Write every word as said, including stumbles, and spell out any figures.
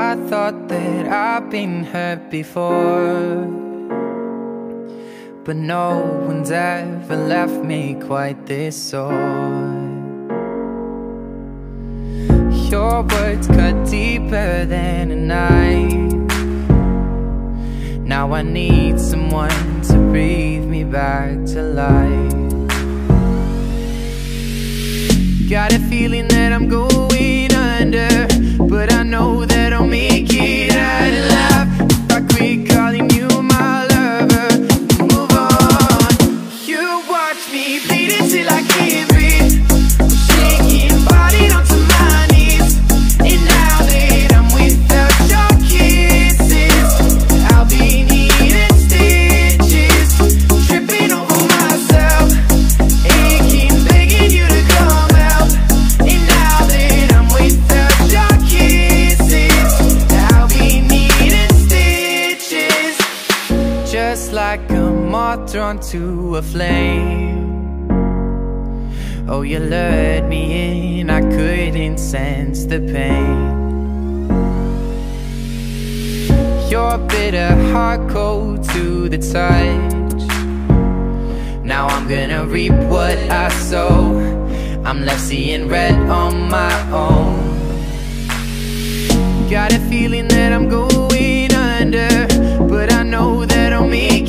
I thought that I've been hurt before, but no one's ever left me quite this sore. Your words cut deeper than a knife. Now I need someone to breathe me back to life. Got a feeling that I'm going under, but I know that I'll make it out alive if I quit calling you my lover. Move on. You watch me bleed until I can't breathe, shaking body onto my knees. And now that I'm without your kisses, I'll be needing stitches, tripping over myself, aching, begging you to come out. And now that I'm without your kisses, I'll be needing stitches. Just like a moth drawn to a flame, oh, you lured me in, I couldn't sense the pain. Your bitter heart cold to the touch. Now I'm gonna reap what I sow. I'm left seeing red on my own. Got a feeling that I'm going under, but I know that I'll make